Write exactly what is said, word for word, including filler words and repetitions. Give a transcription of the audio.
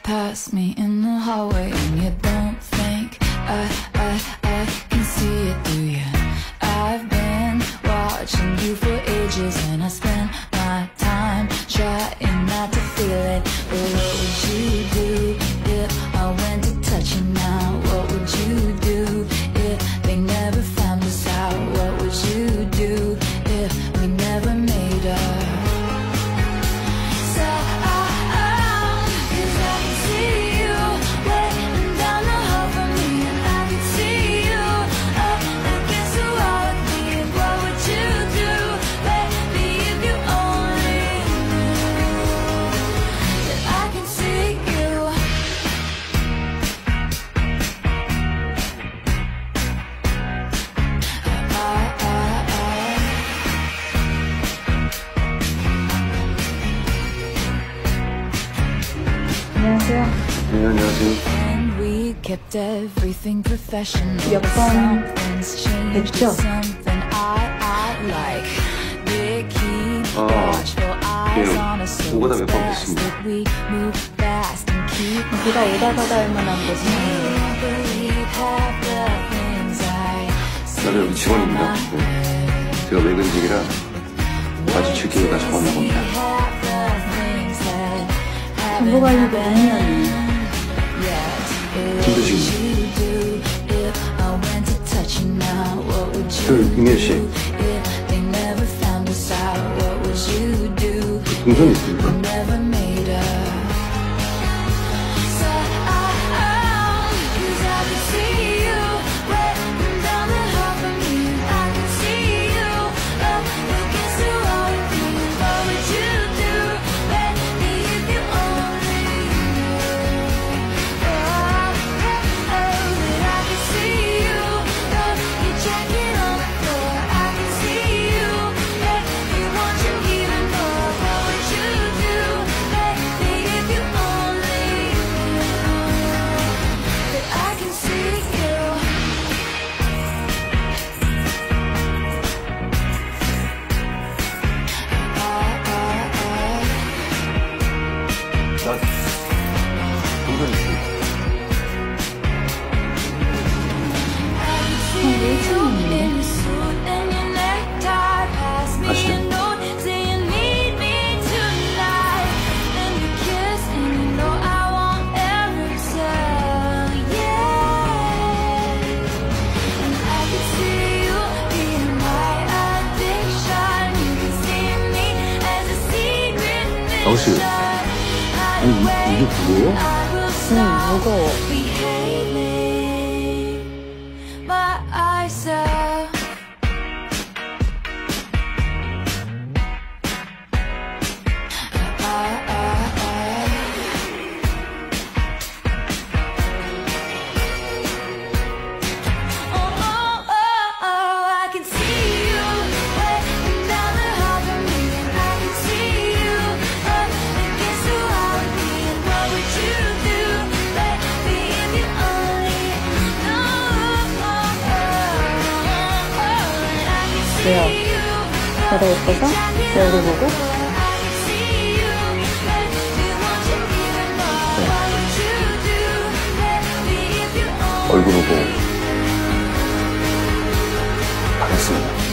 past me in the hallway and you don't think I, I, I can see it through you. I've been watching you for ages and I spend my time trying not to feel it. But what would you do if I went to touch you now? What would you do if they never found us out? What would you do if we never made up? 안녕하세요. 네, 안녕하세요. 몇 번 뵀죠? 아, 네. 오가다 몇 번 뵀습니다. 여기가 오다 가다 할 만한 곳이에요. 나도 여기 직원입니다. 네. 제가 외근직이라 마주칠 기회가 처음 나봅니다. 정보관리도 하면 힘드시군요. 그, 임현 씨. 동선 있습니까? 동선 있습니다. 아시죠? 정씨, 아니, 이, 이게 그거예요? 응, 무거워. 왜요? 내가 예뻐서? 내 얼굴 보고? 네. 얼굴 보고 반했습니다.